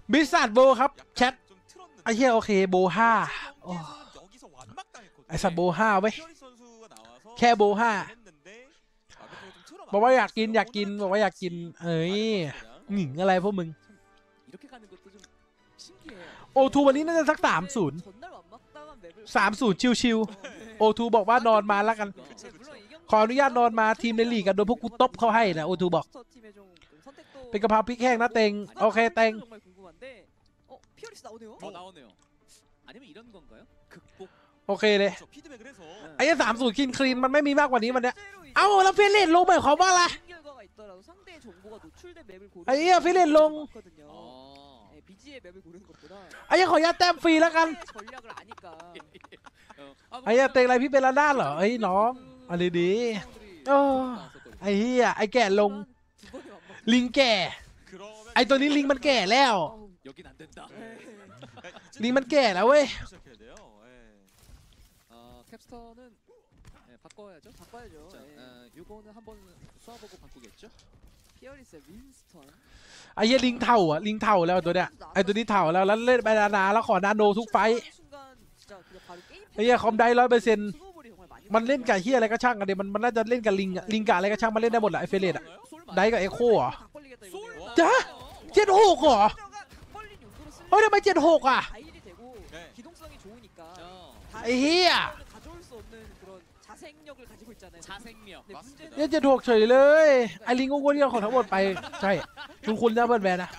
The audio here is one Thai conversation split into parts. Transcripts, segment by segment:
บิสซัทโบครับแชทไอ้เหี้ยโอเคโบ5ไอ้สัตว์โบ5เว้ยแค่โบ5บอกว่าอยากกินบอกว่าอยากกินเอ้ยหงิงอะไรพวกมึงโอทูวันนี้น่าจะสัก30ชิวๆโอทูบอกว่านอนมาแล้วกันขออนุญาตนอนมาทีมในลีกกันโดยพวกกูตบเขาให้นะโอทูบอกเป็นกะเพราพริกแห้งนะเต็งโอเคเต็งโอเคเลยไอ้30คลีนมันไม่มีมากกว่านี้วันเนี้ยเอ้าแล้วฟิลิปลงหมายความว่าอะไรไอ้เหี้ยฟิลิปลงไอ้เหี้ยขอยัดแต้มฟรีแล้วกันไอ้เหี้ยเต็งอะไรพี่เป็นระนาดเหรอไอ้น้องอะไรดีไอ้เหี้ยไอ้แก่ลงลิงแก่ไอ้ตัวนี้ลิงมันแก่แล้วลิงมันแก่แล้วเว้ยไอ้เหี้ยลิงเถ่าอ่ะลิงเถ่าแล้วตัวเนี้ยไอ้ตัวนี้เถ่าแล้วเล่นไปนานแล้วขอนาโนทุกไฟไอ้เหี้ยคอมได้100%มันเล่นกับเหี้ยอะไรก็ช่างกันเดี๋ยวมันน่าจะเล่นกับลิงกับอะไรก็ช่างมันเล่นได้หมดแหละไอ้เฟรดอะได้กับเอ็กโคเหรอจ้ะ76เหรอเฮ้ยทำไม76อ่ะไอ้เหี้ยเนี่ย76เฉยเลยไอ้ลิงก็วนเดียวของทั้งหมดไปใช่คุณนะเพื่อนแบนนะ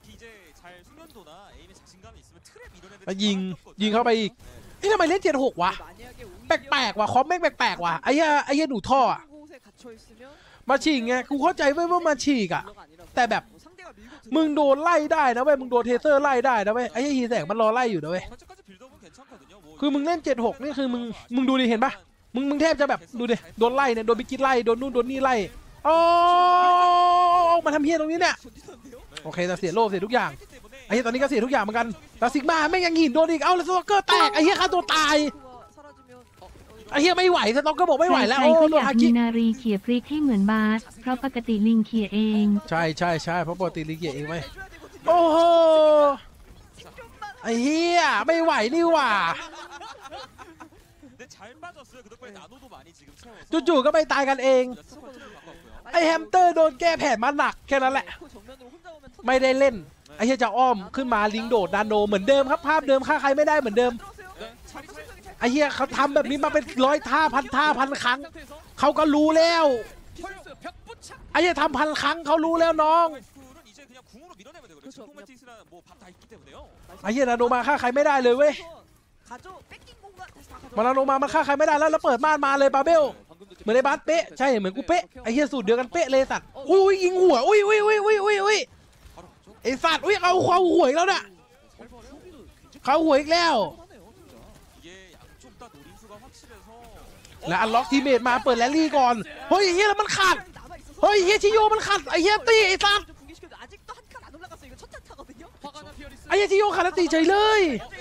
แล้วยิงเข้าไปอีกนี่ทำไมเล่น76วะแปลกๆว่ะคอมแม่งแปลกๆว่ะไอ้เหี้ยหนูท่อมาฉีกไงกูเข้าใจว่ามาฉีกอ่ะแต่แบบมึงโดนไล่ได้นะเว้ยมึงโดนเทเซอร์ไล่ได้นะเว้ยไอ้ฮีแสงมันรอไล่อยู่นะเว้ยคือมึงเล่น76นี่คือมึงดูดิเห็นปะมึงแทบจะแบบดูดิโดนไล่เนี่ยโดนบิกิไล่โดนนู่นโดนนี่ไล่โอ้มาทำเฮียตรงนี้เนี่ยโอเคแต่เสียโลเสียทุกอย่างไอ้เฮียตอนนี้ก็เสียทุกอย่างเหมือนกันแต่ซิกมาแม่งยังหินโดนอีกเอ้าแล้วสต็อกเกอร์แตกไอ้เฮียฆ่าตัวตายไอ้เฮียไม่ไหวสต็อกเกอร์บอกไม่ไหวแล้วโอ้โดนฮาคินารีเขี่ยพริกให้เหมือนบาสเพราะปกติลิงเขี่ยเองใช่เพราะปกติลิงเขี่ยเองไหมโอ้โหไอ้เฮียไม่ไหวนี่หว่าจู่ๆก็ไปตายกันเองไอ้แฮมสเตอร์โดนแก้แผนมาหนักแค่นั้นแหละไม่ได้เล่นไอ้เฮียจะอ้อมขึ้นมาลิงโดดนาโนเหมือนเดิมครับภาพเดิมฆ่าใครไม่ได้เหมือนเดิมไอ้เฮียเขาทำแบบนี้มาเป็น100 ท่าพันครั้งเขาก็รู้แล้วไอ้เฮียทำ1,000 ครั้งเขารู้แล้วน้องไอ้เฮียนาโนมาฆ่าใครไม่ได้เลยเว้ยมานาโนมามันฆ่าใครไม่ได้แล้วเปิดม่านมาเลยบาเบลเหมือนในบ้านเป๊ะใช่เหมือนกูเป๊ะไอ้เฮียสูตรเดียวกันเป๊ะเลยสัตว์อุ้ยยิงหัวอุ้ยไอ้สัตว์อุ้ยเอาหัวอีกแล้วเนี่ยเขาหัวอีกแล้วแล้วอันล็อกทีเมทมาเปิดแรลลี่ก่อนเฮ้ยเฮียแล้วมันขัดเฮ้ยเฮียชิโยมันขัดไอ้เฮียตีไอ้สัตว์ไอ้เฮียชิโยขัดแล้วตีเฉยเลย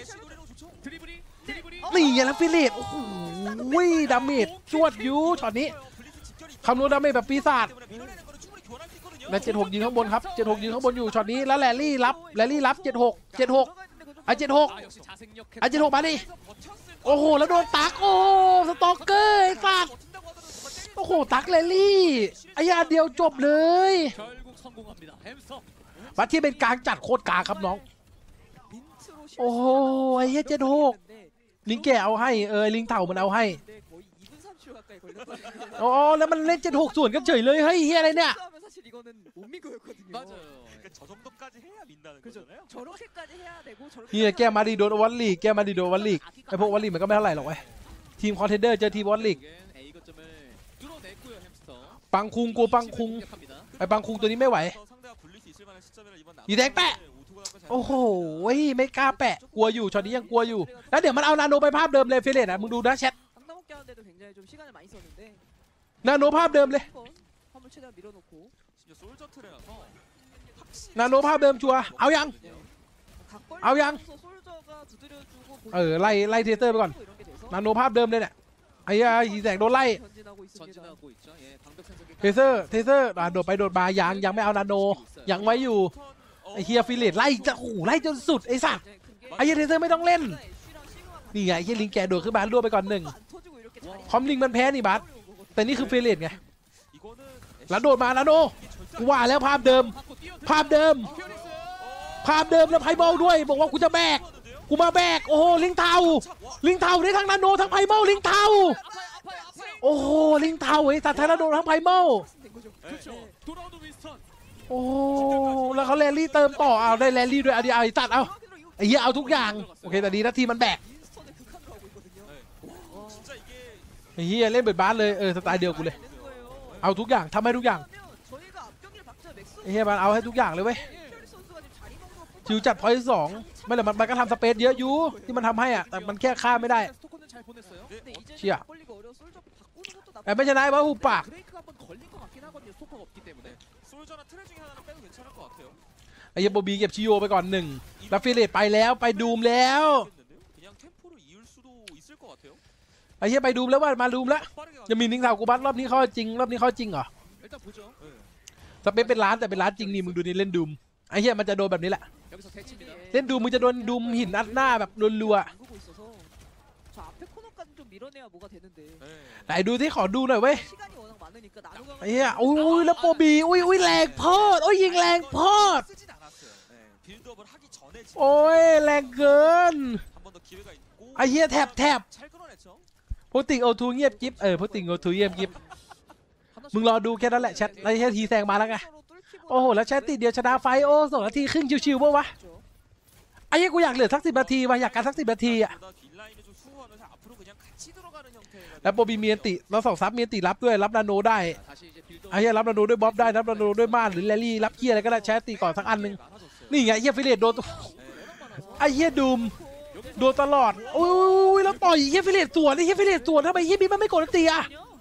นี่ไงแล้วฟิเลตโอ้โหดาเมจจวดยูช็อตนี้คำนวณดาเมจแบบปีศาจและ76ยิงข้างบนครับ76ยิงข้างบนอยู่ช็อตนี้แล้วแรลลี่รับ76ไอ้76มาดิโอ้โหแล้วโดนตักโอ้สตอกเกอร์ไอ้สัตว์โอ้โหตักแรลลี่ไอ้ยาเดียวจบเลยบัตรที่เป็นกลางจัดโคตรกลางครับน้องโอ้โหไอ้76ลิงแกเอาให้ลิงเต่ามันเอาให้อ๋อแล้วมันเล่น76ส่วนกันเฉยเลยเฮ้ยเฮียอะไรเนี่ยเฮียแกมาดีโดนวันลีกไอพวกวันลีกมันก็ไม่เท่าไหร่หรอกเว้ยทีมคอนเทนเดอร์เจอทีมวันลีกปังคุงกูปังคุงไอปังคุงตัวนี้ไม่ไหวยีแดงแปะโอ้โหไม่กล้าแปะกลัวอยู่ช็อตนี้ยังกลัวอยู่แล้วเดี๋ยวมันเอานาโนไปภาพเดิมเลยเฟรนอ่ะมึงดูนะแชทนาโนภาพเดิมเลยนาโนภาพเดิมชัวเอายังไล่เทเตอร์ไปก่อนนาโนภาพเดิมเลยเนี่ยไอ้ยีแสงโดนไล่เทเซอร์โดดไปโดดมายังไม่เอานาโนยังไว้อยู่ไอ้เฮียฟิเลตไล่จะโอ้โหไล่จนสุดไอ้สัตว์ไอ้เฮียเทเซอร์ไม่ต้องเล่นนี่ไงไอ้เฮียลิงแกโดดขึ้นมารั่วไปก่อนหนึ่งคอมลิงมันแพ้นี่บัสแต่นี่คือฟิเลตไงแล้วโดดมาแล้วโนกูว่าแล้วภาพเดิมแล้วไพเบิลด้วยบอกว่ากูจะแบกกูมาแบกโอ้โหลิงเทาได้ทั้งนาโนทั้งไพเบิลลิงเทาโอ้โหลิงเทาไอ้สัตว์ทั้งนาโนทั้งไพเบิลโอ้แล้วเขาแรลลี่เติมต่อเอาได้แรลลี่ด้วยเอาดิเอาตัดเอาไอ้เหี้ยเอาทุกอย่างโอเคแต่ดีนะทีมันแบกไอ้เหี้ยเล่นเบิดบาสเลยสไตล์เดียวกูเลยเอาทุกอย่างทำให้ทุกอย่างไอ้เหี้ยมันเอาให้ทุกอย่างเลยเว้ยจิวจัดพอยต์2ไม่แต่มันก็ทำสเปซเยอะอยู่ที่มันทำให้อ่ะแต่มันแค่ฆ่าไม่ได้เชี่ยแต่ไม่ชนะเพราะหูปากไอ้เหี้ยโบบีเก็บชิโยไปก่อนหนึ่งแล้วฟิเลตไปแล้วไปดูมแล้วไอ้เหี้ยไปดูมแล้วว่ามาดูมแล้วจะมีนิ่งสาวกูบัสรอบนี้เขาจริงเหรอสเปซเป็นล้านแต่เป็นล้านจริงนี่มึงดูนี่เล่นดูมไอ้เหี้ยมันจะโดนแบบนี้แหละเล่นดูมึงจะโดนดูมหินอัดหน้าแบบรัวๆไหนดูที่ขอดูหน่อยเว้ยไอ้เหี้ยอุ้ยแล้วโปบีอุ้ยแรงพอดโอ้ยยิงแรงพอดโอ้ยแรงเกินไอ้เหี้ยแทบโพติงโอทูเงียบจิ๊บโพติงโอทูเงียบจิ๊บมึงรอดูแค่นั้นแหละแชทไอ้เหี้ยทีแซงมาแล้วไงโอ้โหแล้วแชทติดเดียวชนะไฟโอ้2 นาทีครึ่งชิวๆป่ะวะไอ้เหี้ยกูอยากเหลือสัก10 นาทีว่ะอยากการสัก10 นาทีอ่ะแล้วโบบีเมียนติเรา2 ซับเมียนติรับด้วยรับนาโนได้ไอ้เหี้ยรับนาโนด้วยบ๊อบได้รับนาโนด้วยม่านหรือแรลลี่รับเกียร์อะไรก็ได้แชทติก่อนสักอันนึงนี่ไงไอ้เหี้ยฟิเลตโดนไอ้เหี้ยดูมโดนตลอดโอ้ยแล้วต่อยเหี้ยฟิเลตสวนไอ้เหี้ยฟิเลตสวนทำไมเหี้ยบีมันไม่กดตีอ่ะ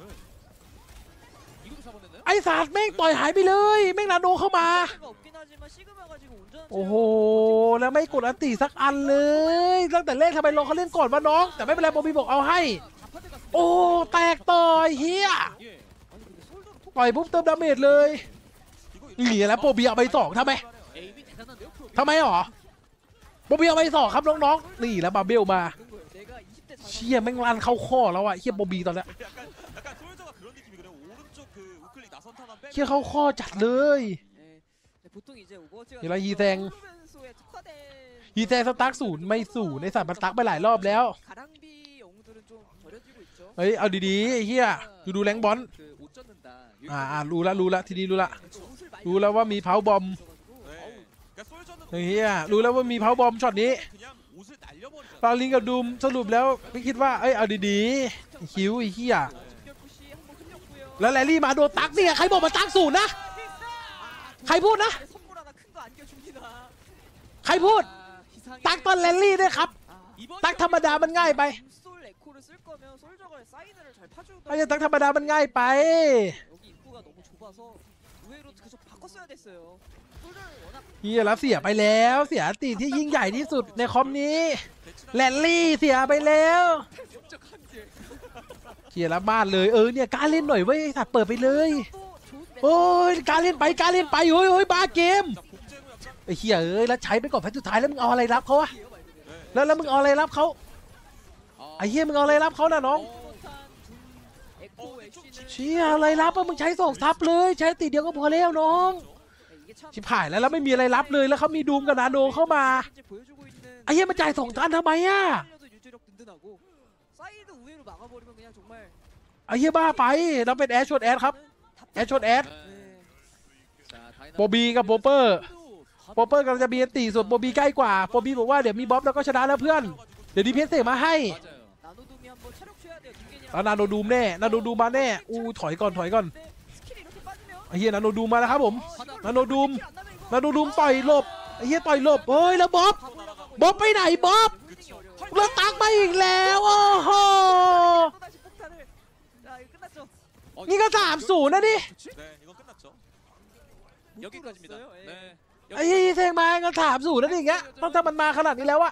ไอ้สัตว์แม่งต่อยหายไปเลยแม่งนาโนเข้ามาโอ้โหแล้วไม่กดอันตีสักอันเลยตั้งแต่เล่นทำไมลองเขาเล่นก่อนวะน้องแต่ไม่เป็นไรโบบีบอกเอาให้โอ้แตกต่อยเฮียต่อยปุ๊บเติมดาเมจเลยนี่แล้วโบบีเอาไป2ทำไมหรอโบบีเอาไป2ครับน้องๆนี่แล้วบาเบลมาเชี่ยแม่งรันเข้าข้อแล้วอะเฮียโบบีตอนนี้เฮียเข้าข้อจัดเลยนี่เราฮีแซงสตั๊ก0ไม่0ในสัตว์มันตั๊กไปหลายรอบแล้วเฮ้ยเอาดีๆไอ้เฮียดูแรงบอลรู้ละทีนี้รู้แล้วว่ามีเพาบอมเฮียรู้แล้วว่ามีเพาบอมช็อตนี้ฟาลิงกับดูมสรุปแล้วไม่คิดว่าเอาดีๆคิวไอ้เฮียแล้วแรลลี่มาโดนตั๊กเนี่ยใครบอกมาตั๊ก0นะใครพูดนะใครพูดตั๊กตอนแรลลี่ด้วยครับตั๊กธรรมดามันง่ายไปไอ้ตั๊กธรรมดามันง่ายไปเฮียแล้วเสียไปแล้วเสียตีที่ยิ่งใหญ่ที่สุดในคอมนี้แรลลี่เสียไปแล้วเฮียแล้วบ้านเลยเนี่ยการเล่นหน่อยเว้ยถัดเปิดไปเลยโอ้ยการเล่นไปโอ้ยบ้าเกมไอ้เฮียแล้วใช้ไปก่อนแพ้สุดท้ายแล้วมึงเอาอะไรรับเขาวะแล้วมึงเอาอะไรรับเขาไอ้เฮียมึงเอาอะไรรับเขาน่ะน้องเชี่ยอะไรรับมึงใช้2 ซับเลยใช้ตีเดียวก็พอแล้วน้องชิบหายแล้วไม่มีอะไรรับเลยแล้วเขามีดูมกับนาโนเข้ามาไอ้เฮียมันจ่าย2 ตันทำไมอ่ะไอ้เฮียบ้าไปเราเป็นแอชชดแอดครับแอชชดแอดโบบีกับโปเปอร์กำลังจะมีตีส่วนโบบีใกล้กว่าโบบีบอกว่าเดี๋ยวมีบ๊อบแล้วก็ชนะแล้วเพื่อนเดี๋ยวดีเพนเซมาให้แล้วนาโนดูมแน่นาโนดูมมาแน่ถอยก่อนไอ้เฮียนาโนดูมมาแล้วครับผมนาโนดูมต่อยหลบไอ้เฮียต่อยหลบเฮ้ยแล้วบ๊อบไปไหนบ๊อบแล้วตักไปอีกแล้วโอ้โหนี่ก็3-0นะดิไอ้เฮียแทงมาก็3-0นะดิอย่างเงี้ยต้องทำมันมาขนาดนี้แล้วอะ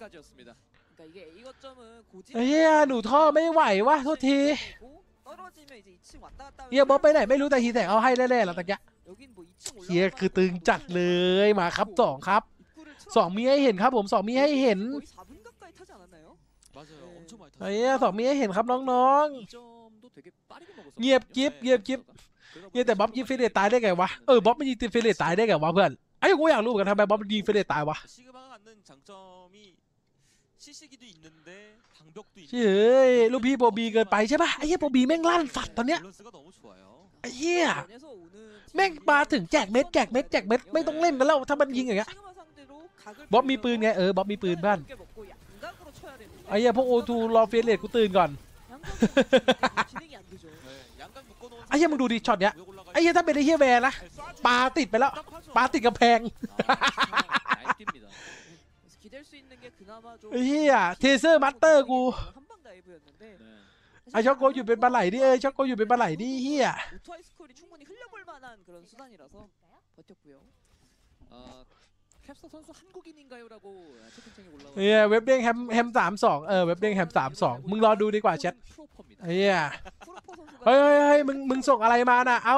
ไอ้เฮียหนูท่อไม่ไหววะโทษทีเฮียบ๊อบไปไหนไม่รู้แต่ฮีแสงเอาให้แน่ๆแล้วตะกี้เฮียคือตึงจัดเลยมาครับ2ครับ2มีให้เห็นครับผม2มีให้เห็นไอ้เหี้ย2มีให้เห็นครับน้องๆเงียบกิ๊บเงียบกิ๊บเงียบแต่บ๊อบยิงเฟเดตตายได้ไงวะบ๊อบมันยิงเฟเดตตายได้ไงวะเพื่อนไอ้กูอยากรู้เหมือนกันทำไมบ๊อบมันยิงเฟเดตตายวะเฮ้ยลูกพี่โบบีเกินไปใช่ปะไอ้เหี้ยโบบีแม่งลั่นสัตว์ตอนเนี้ยไอ้เหี้ยแม่งมาถึงแจกเม็ดไม่ต้องเล่นกันแล้วถ้ามันยิงอย่างเงี้ยบ๊อบมีปืนไงบ๊อบมีปืนบ้านไอ้เหี้ยพวกโอทูรอเฟรเลตกูตื่นก่อนไอ้เหี้ยมึงดูดิช็อตเนี้ยไอ้เหี้ยถ้าเป็นไอ้เหี้ยแวร์นะปาติดไปแล้วปาติดกระแพงไอ้เหี้ยเทเซอร์มัตเตอร์กูไอ้ช็อกโกอยู่เป็นปลาไหลดิช็อกโกอยู่เป็นปลาไหลดิเหี้ยเว็บเด้งแฮม32เว็บเด้งแฮม32มึงรอดูดีกว่าแชทไอ้เหี้ยเฮ้ยมึงส่งอะไรมาน่ะเอา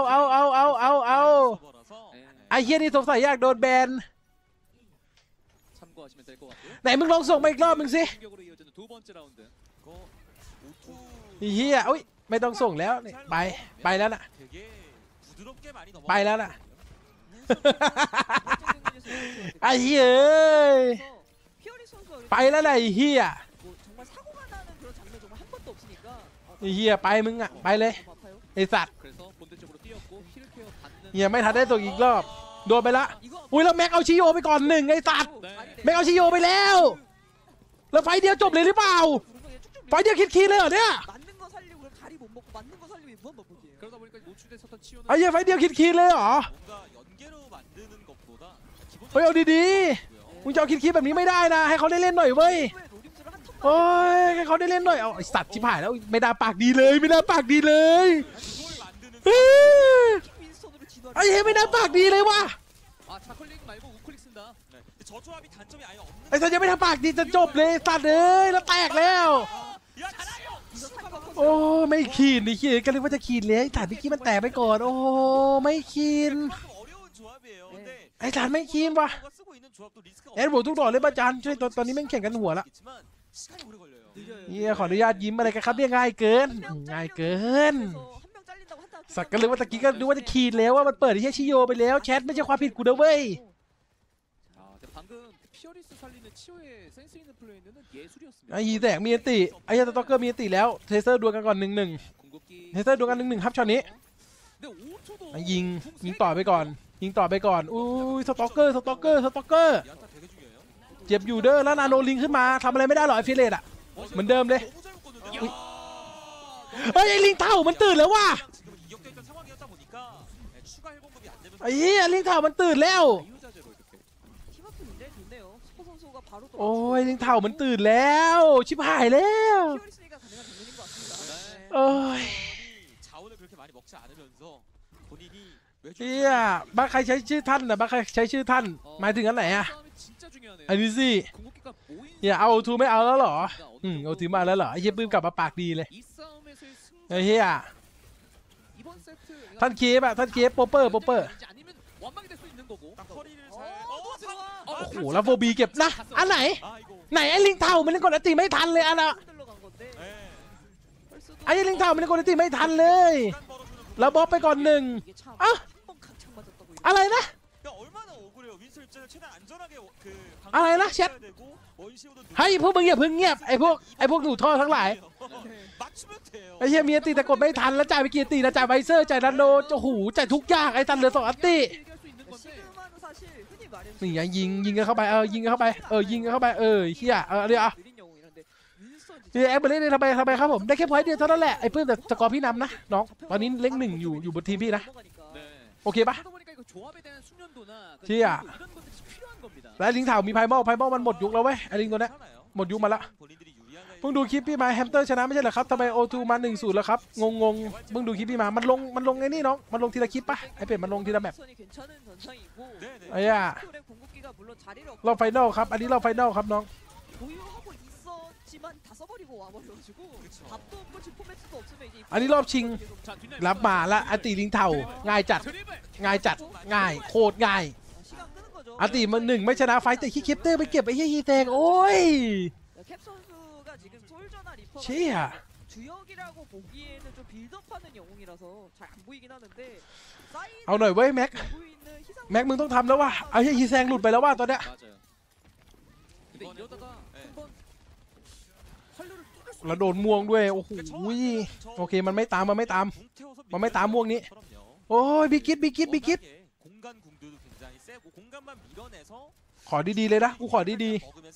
ไอ้เหี้ยนี่สงสัยอยากโดนแบนไหนมึงลองส่งมาอีกรอบมึงสิเฮียอุ้ยไม่ต้องส่งแล้วไปแล้วน่ะไปแล้วน่ะไอ้เฮียไปแล้วน่ะไอ้เฮียไปมึงอ่ะไปเลยไอ้สัตว์เฮียไม่ทันได้ส่งอีกรอบโดนไปละอุ้ยแล้วแม็กเอาชิโยไปก่อน1ไอ้สัตว์แม็กเอาชิโยไปแล้วไฟเดียวจบเลยหรือเปล่าไฟเดียวคิดเลยเหรอเนี่ยไอ้เหี้ยไฟเดียวคิดเลยเหรอเฮ้ยเอาดีๆมึงจะเอาคิดแบบนี้ไม่ได้นะให้เขาได้เล่นหน่อยเว้ยโอ้ยให้เขาได้เล่นหน่อยเอาไอ้สัตว์ชิบหายแล้วไม่ได้ปากดีเลยไอ้เหี้ยไม่ได้ปากดีเลยว่ะไอ้สัตว์ยังไม่ทำปากดีจะจบเลยสัตว์แล้วแตกแล้วโอ้ไม่ขีดนี่ก็เลยว่าจะขีดเลยไอ้สัตว์พี่กี้มันแตกไปก่อนโอ้ไม่ขีดไอ้สัตว์ไม่ขีดว่ะแอดโบทุกดอกเลยป้าจันช่วยตอนนี้แม่งแข่งกันหัวละขออนุญาตยิ้มอะไรกันครับเนี่ยง่ายเกินสักกันเลยว่าตะกี้ก็ดูว่าจะขีดแล้วว่ามันเปิดที่ชิโยไปแล้วแชทไม่ใช่ความผิดกูนะเว้ยไอ้ยีแตกมีอันติไอ้ยาตต็อกเกอร์มีอันติแล้วเทเซอร์ดวลกันก่อน1-1เทเซอร์ดวลกัน1-1ครับช็อตนี้ยิงต่อไปก่อนอุ้ยสต็อกเกอร์เจ็บอยู่เด้อแล้วนาโนลิงขึ้นมาทำอะไรไม่ได้หรอไอ้ฟิเลตอ่ะเหมือนเดิมเลยไอ้ลิงเท่ามันตื่นแล้วว่ะไอ้เหี้ยลิงเท่ามันตื่นแล้วโอ้ยลิงเท่ามันตื่นแล้วชิบหายแล้วโอ้ยเฮียบ้าใครใช้ชื่อท่านนะบ้าใครใช้ชื่อท่านหมายถึงอันไหนอะอันนี้สิเอาทูไม่เอาแล้วเหรอเอาทูมาแล้วเหรอไอ้เฮียปื้มกลับมาปากดีเลยไอ้เฮียท่านเคฟโปเปอร์โอ้โหแล้วโฟบีเก็บนะอันไหนไอ้ลิงเท่ามันเล่นกดอันติไม่ทันเลยอันน่ะไอ้ลิงเท่ามันเล่นกดอันติไม่ทันเลยแล้วบล็อกไปก่อน1อะไรนะแชทให้พวกมึงอย่าเพิ่งเงียบไอ้พวกหนูท่อทั้งหลายไอ้เหี้ยมีอันติแต่กดไม่ทันแล้วจ่ายไปกี่อันตินะจ่ายไวเซอร์จ่ายนันโดโอ้โหจ่ายทุกอย่างไอ้ตันเหลือ2อันตินี่ยิงกันเข้าไปยิงกันเข้าไปเฮียเดี๋ยวแอปเปิลเล่นทำไมครับผมได้แค่พอยต์เดียวเท่านั้นแหละไอ้เพื่อนแต่สกอร์พี่นำนะน้องตอนนี้เล็ก1อยู่บนทีมพี่นะโอเคปะเฮียแล้วลิงเถ่ามีไพมอลมันหมดยุคแล้วเว้ยไอ้ลิงตัวนี้หมดยุคมาละเพิ่งดูคลิปพี่มาแฮมสเตอร์ชนะไม่ใช่เหรอครับทำไมโอทูมา1-0แล้วครับงงเพิ่งดูคลิปพี่มามันลงไอ้นี่น้องมันลงทีละคลิปปะไอ้เป็ดมันลงทีละแมปไอ้ย่าเราไฟนอลครับอันนี้เราไฟนอลครับน้องอันนี้รอบชิงรับมาแล้วอันติลิงเทาง่ายจัดง่ายโคตรง่ายอันติมันหนึ่งไม่ชนะไฟแต่คิดเคปเตอร์ไปเก็บไอ้เหี้ยฮีแตงโอ้ยเชี่ยเอาหน่อยเว้ยแม็กมึงต้องทำแล้วว่ะเอาเหี้ยฮีแซงหลุดไปแล้วว่ะตอนเนี้ยแล้วโดนม่วงด้วยโอ้โหโอเคมันไม่ตามม่วงนี้โอ้ยบิกิตขอดีๆเลยนะกูขอดี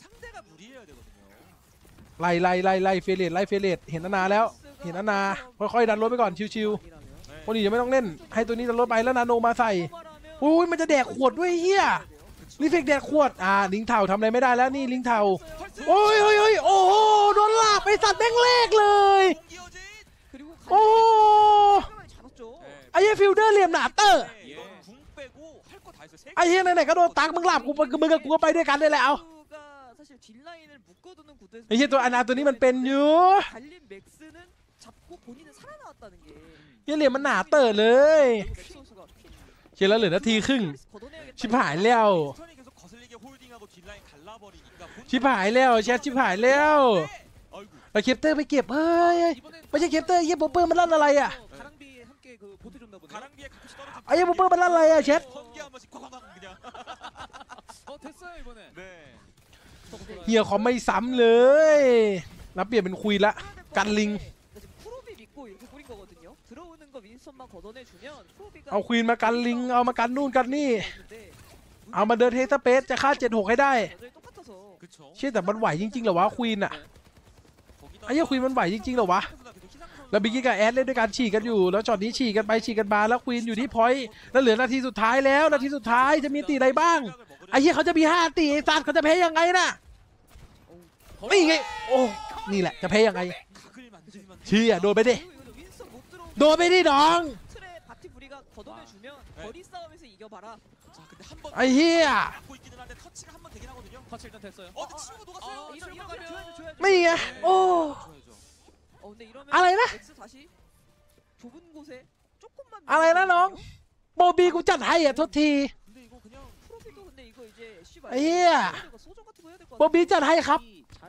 ๆไล่เฟเลตเห็นนาแล้วค่อยๆดันรถไปก่อนชิวๆคนอื่นยังไม่ต้องเล่นให้ตัวนี้ดันรถไปแล้วนาโนมาใส่อุ้ยมันจะแดกขวดด้วยเฮียรีเฟกแดกขวดลิงเทาทำอะไรไม่ได้แล้วนี่ลิงเทาโอ้ยโอ้โหโดนลากไปสัตว์แม่งแรกเลยโอ้ไอ้เหี้ยฟิลเดอร์เหลี่ยมหนาเตอร์ไอ้เหี้ยไหนๆก็โดนตักมึงหลับกูกับกูก็ไปด้วยกันเลยแหละเอาไอ้เหี้ยตัวอนาตัวนี้มันเป็นอยู่เหี้ยเหลี่ยมมันหนาเตอร์เลยเชียร์แล้วเหลือนาทีครึ่งชิบหายแล้วแชทชิบหายแล้วเอาเคปเตอร์ไปเก็บเฮ้ยไม่ใช่เคปเตอร์เฮียโบเปอร์มันลั่นอะไรอ่ะไอ้เฮียโบเปอร์มันลั่นอะไรอ่ะแชทเฮียเขาไม่ซ้ำเลยนับเปลี่ยนเป็นคุยละกันลิงเอาควีนมากันลิงเอามากันนู่นกันนี่เอามาเดินเทสเปซจะฆ่า76ให้ได้เชื่อแต่มันไหวจริงๆเหรอวะควีนอะไอ้เหี้ยควีนมันไหวจริงๆเหรอวะแล้วบิกกี้กับแอดเล่นด้วยการฉีกกันอยู่แล้วช็อตนี้ฉีกกันไปฉีกกันมาแล้วควีนอยู่ที่พอยต์แล้วเหลือนาทีสุดท้ายแล้วนาทีสุดท้ายจะมีตีอะไรบ้างไอ้เหี้ยเขาจะมี5ตีไอ้สัตว์เขาจะแพ้ยังไงน่ะนี่ไงโอ้นี่แหละจะแพ้ยังไงเชี่ยโดนไปดิน้องไอ้เหี้ยไม่ไงโอ้อะไรนะน้องโบบีกูจัดให้อ่ะทุกทีไอ้เหี้ยโบบีจัดให้ครับ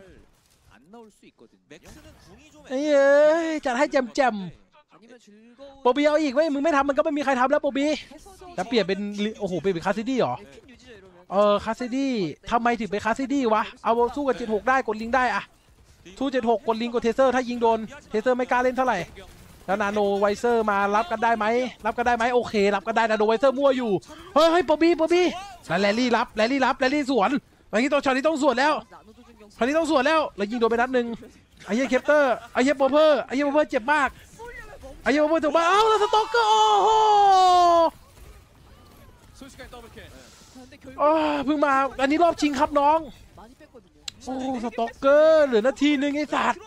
ไอ้เหี้ยจัดให้แจมโบบีเอาอีกเว้ยมึงไม่ทำมันก็ไม่มีใครทำแล้วโบบีจะเปลี่ยนเป็นโอ้โหเปลี่ยนเป็นคาซิดี้เหรอคาซิดี้ทำไมถึงเป็นคาซิดี้วะเอาสู้กับ76ได้กดลิงได้อะสู้76กดลิงกดเทเซอร์ถ้ายิงโดนเทเซอร์ไม่กล้าเล่นเท่าไหร่แล้วนาโนไวเซอร์มารับกันได้ไหมโอเครับกันได้นาโนไวเซอร์มั่วอยู่เฮ้ยโบบีแล้วแรลลี่สวนอย่างนี้ตัวช็อตนี้ต้องสวนแล้วแล้วยิงโดนไปนัดหนึ่งไอ้เหี้ยเคปเตอร์ไอ้เหี้ยโบเปอร์เจ็บมากไอ้เหี้ยโบเปอร์ถูกมาเอ้าแล้วสต็อกเกอร์โอ้โหเพิ่งมาอันนี้รอบชิงครับน้องโอ้สต็อกเกอร์เหลือนาทีนึงไอ้สัตว์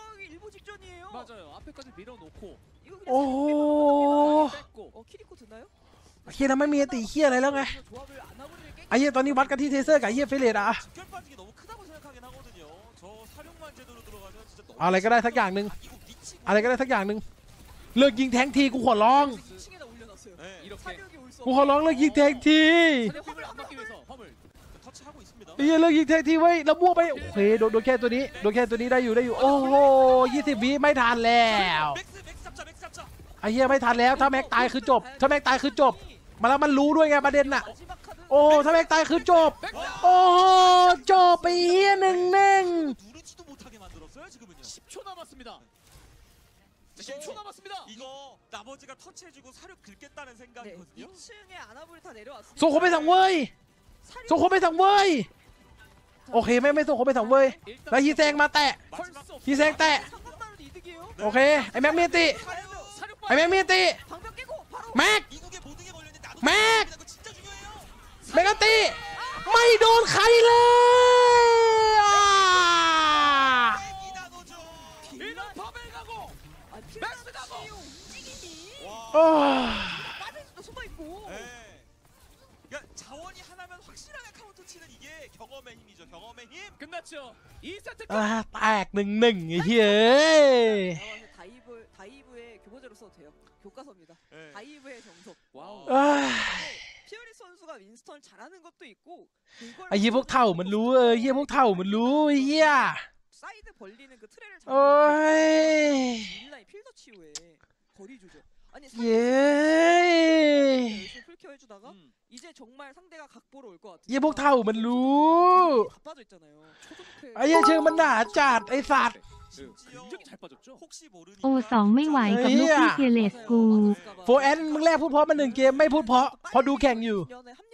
โอ้โหเฮียทำไมมีตีเฮียอะไรแล้วไงไอ้เฮียตอนนี้วัดกันที่เทเซอร์กับเฮียเฟเลตอะอะไรก็ได้สักอย่างหนึ่งเลิกยิงแทงทีกูขอร้องเลิกยิงแทงทีเฮียเลิกยิงแทงทีไว้แล้วมั่วไปโอเคโดนแค่ตัวนี้ได้อยู่โอ้โห20 วิไม่ทันแล้วไอ้เฮียไม่ทันแล้วถ้าแม็กตายคือจบมาแล้วมันรู้ด้วยไงประเด็นน่ะโอ้ถ้าแม็กตายคือจบโอ้จบไปเฮียหนึ่งส่งคนไปสั่งเว้ยโอเคไม่ส่งคนไปสั่งเว้ยแล้วฮีแซงมาแตะโอเคไอ้แม็กมีติแม็กตีไม่โดนใครเลยโอ้ 자원이 하나면 확실하게 카운터 치는 이게 경험의 힘이죠. แตก1-1ไอ้เหี้ย 다이브의 교보제로 써도 돼요. 교과서입니다. 다이브의 정석. 와우. เอ้ย 피어리 선수가 윈스턴 잘하는 것도 있고 그걸 ไอ้เหี้ยพวกเถ่ามันรู้เหี้ยพวกเถ่ามันรู้ไอ้เหี้ย 사이드 벌리는 그 트레를 โอ้ย 윌라이 필더 치후에 거리 조절. 아니 เย้ 열심히 풀케어 해주다가 이제 정말 상대가 각보로 올 것 같아. เหี้ยพวกเถ่ามันรู้ 다 빠져 있잖아요. 초등패. ไอ้เหี้ยเชิงมันหนาจัดไอ้สัตว์ 굉장히 잘 빠졌죠. 혹시 모르니까 โอสองไม่ไหวกับลูกพี่เกเลสกูโฟแอนมึงแรกพูดเพราะมัน1 เกมไม่พูดเพราะดูแข่งอยู่